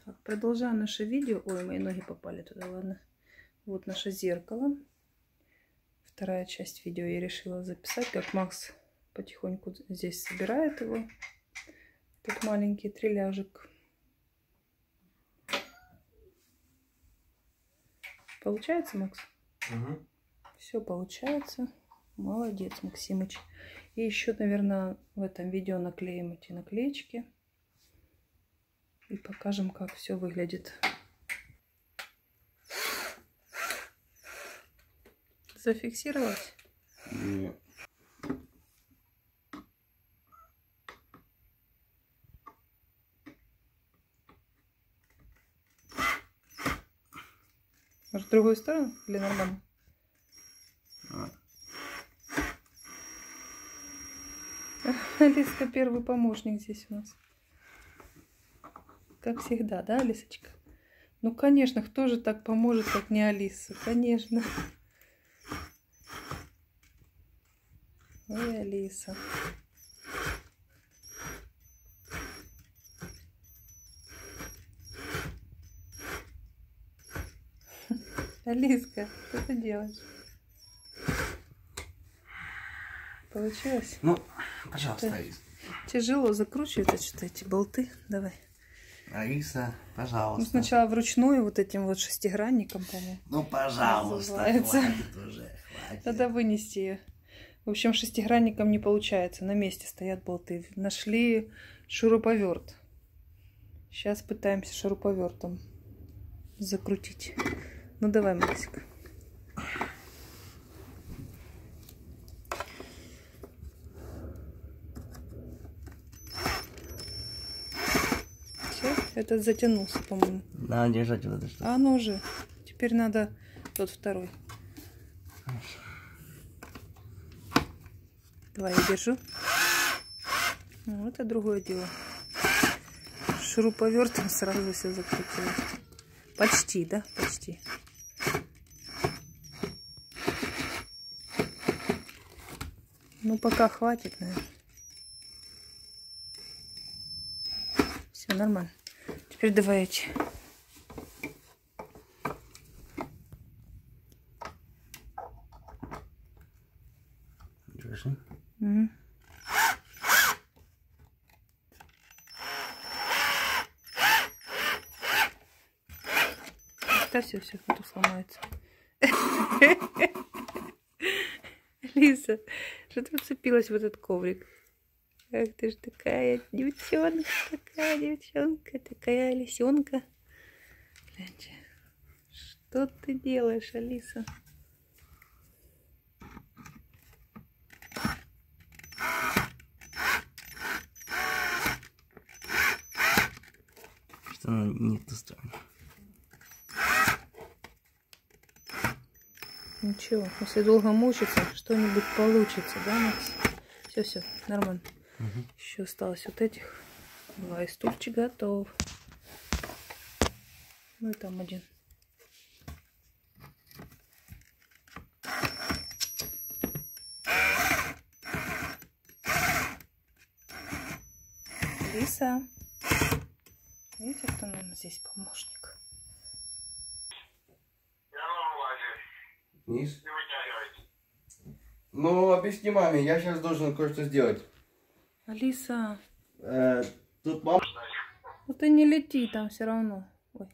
Так, продолжаем наше видео. Ой, мои ноги попали туда, ладно. Вот наше зеркало. Вторая часть видео я решила записать, как Макс потихоньку здесь собирает его. Тут маленький треляжик. Получается, Макс? Угу. Все получается. Молодец, Максимыч. И еще, наверное, в этом видео наклеим эти наклеечки. И покажем, как все выглядит. Зафиксировалось? Нет. Может, в другую сторону или нормально? Алиска первый помощник здесь у нас. Как всегда, да, Алисочка? Ну, конечно, кто же так поможет, как не Алиса? Конечно. Ой, Алиса. Алиска, что ты делаешь? Получилось? Ну, пожалуйста, Алиса. Тяжело закручивать что-то эти болты. Давай. Алиса, Ну, пожалуйста. сначала вручную вот этим вот шестигранником, по-моему. Ну, пожалуйста, называется. хватит уже, хватит. Надо вынести ее. В общем, шестигранником не получается. На месте стоят болты. Нашли шуруповерт. Сейчас пытаемся шуруповертом закрутить. Ну, давай, Максик. Все, этот затянулся, по-моему. Надо держать вот это что. А ну уже. Теперь надо тот второй. Давай, я держу. Ну, это другое дело. Шуруповертом сразу все закрутилось. Почти, да? Почти. Ну, пока хватит, наверное. Все, нормально. Теперь давай эти. Держи. Угу. Да все, а то сломается. Лиса, что ты уцепилась в этот коврик? Ах ты ж такая девчонка, такая лисенка. Гляньте, что ты делаешь, Алиса? Что она не в ту сторону. Ничего, если долго мучиться, что-нибудь получится, да, Макс? Все, нормально. Угу. Еще осталось вот этих. Два, и стульчик готов. Ну и там один. Лиса. Видите, кто нам здесь помощник? Вниз. Ну, объясни маме, я сейчас должен кое-что сделать. Алиса. Тут мама... Ну ты не лети там все равно. Ой.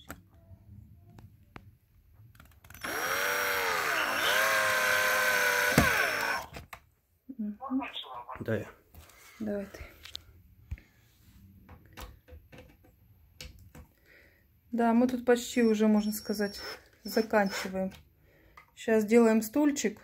Угу. Да. Давай ты. Да, мы тут почти уже, можно сказать, заканчиваем. Сейчас делаем стульчик.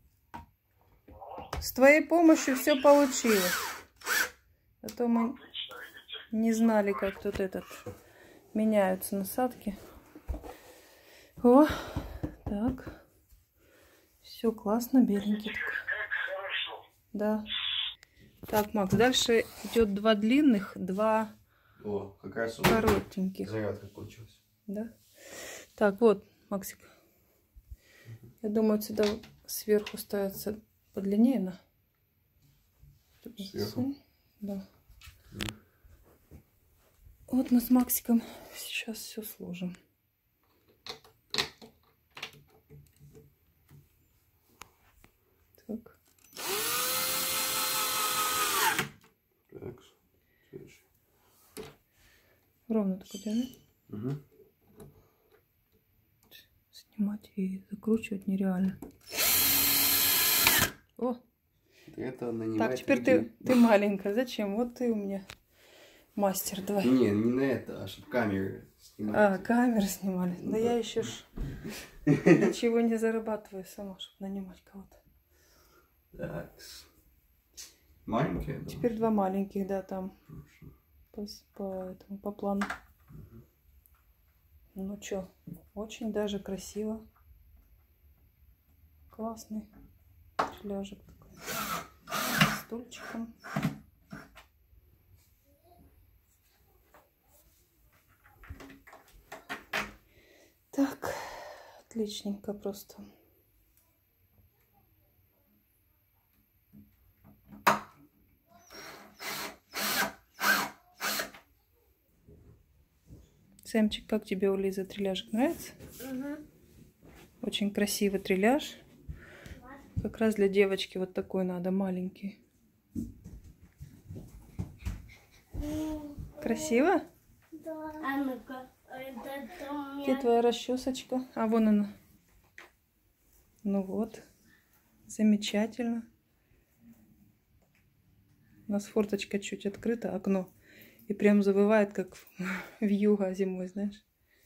С твоей помощью все получилось. А то мы не знали, как тут меняются насадки. О, так. Все классно, беленький такой. Да. Так, Макс, дальше идет два длинных, два какая коротеньких. зарядка получилась. Да? Так, вот, Максик. Я думаю, сюда сверху ставится подлиннее, на. Сверху? Да. Вот мы с Максиком сейчас все сложим. Так. Так. Ровно такой диаметр. Угу. Снимать и закручивать нереально. О! Это нанимает. Так, теперь ты маленькая. Зачем? Вот ты у меня мастер. Давай. Не на это, а чтобы камеры снимать. А, камеры снимали. Да я еще ж ничего не зарабатываю сама, чтобы нанимать кого-то. Так. Маленькие? Теперь два маленьких, да, там. По плану. Ну чё, очень даже красиво. Классный трильяжик такой. С стульчиком. Так, отличненько просто. Сэмчик, как тебе у Лизы трильяжик нравится? Угу. Очень красивый трильяж. Как раз для девочки вот такой надо, маленький. Красиво? Да. А ну-ка, это у Где меня... твоя расчесочка? А, вон она. Ну вот. Замечательно. У нас форточка чуть открыта, окно. И прям завывает, как вьюга зимой, знаешь.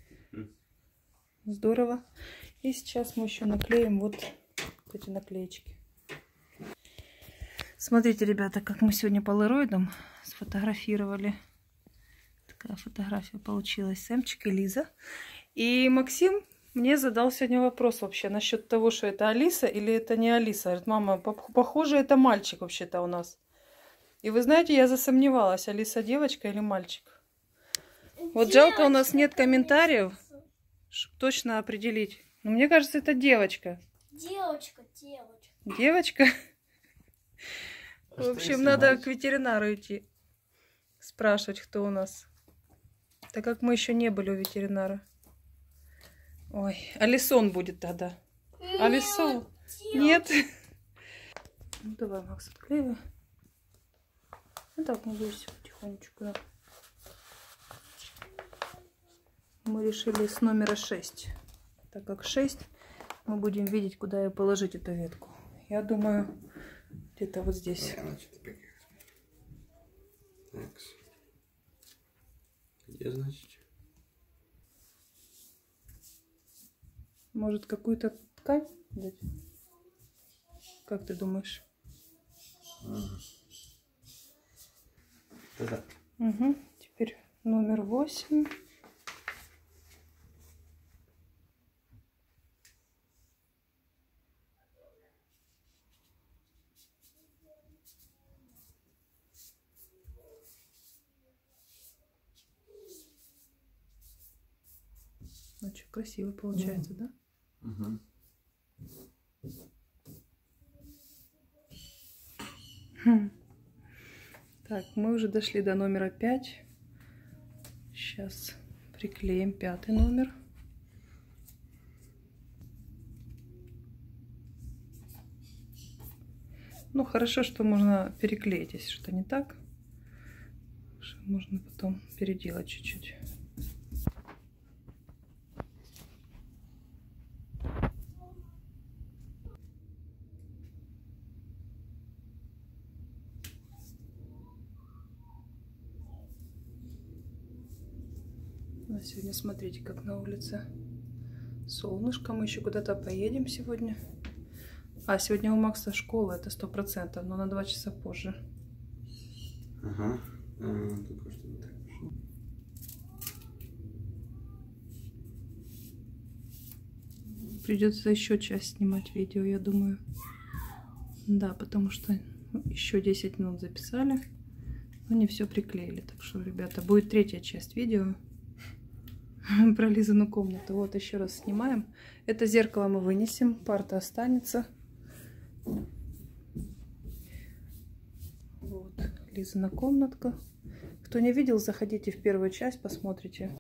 Здорово. И сейчас мы еще наклеим вот эти наклеечки. Смотрите, ребята, как мы сегодня полароидом сфотографировали. Такая фотография получилась. Сэмчик и Лиза. И Максим мне задал сегодня вопрос вообще насчет того, что это Алиса или это не Алиса. Говорит, мама, похоже, это мальчик вообще-то у нас. И вы знаете, я засомневалась, Алиса девочка или мальчик. Вот жалко, у нас нет комментариев, чтобы точно определить. Но мне кажется, это девочка. Девочка. Девочка? А В что, общем, если надо мальчик? к ветеринару идти. Спрашивать, кто у нас. Так как мы еще не были у ветеринара. Ой, Алисон будет тогда. Алисон? Нет? Ну давай, Макс, отклеивай. Ну так, не бойся, потихонечку. Да. Мы решили с номера 6. Так как 6, мы будем видеть, куда ее положить, эту ветку. Я думаю, где-то вот здесь. Так. Где, значит? Может, какую-то ткань дать? Как ты думаешь? Да. Угу. Теперь номер 8. Ну что, красиво получается, да? Угу. Так, мы уже дошли до номера 5. Сейчас приклеим 5-й номер. Ну, хорошо, что можно переклеить, если что не так. Можно потом переделать чуть-чуть. А сегодня смотрите, как на улице солнышко. Мы еще куда-то поедем сегодня. А сегодня у Макса школа, это 100%, но на 2 часа позже. Ага. Только что не так пошло. Придется еще часть снимать видео, я думаю. Да, потому что еще 10 минут записали, но не все приклеили. Так что, ребята, будет 3-я часть видео про Лизину комнату. Вот еще раз снимаем. Это зеркало мы вынесем, парта останется. Вот Лизина комнатка. Кто не видел, заходите в первую часть, посмотрите.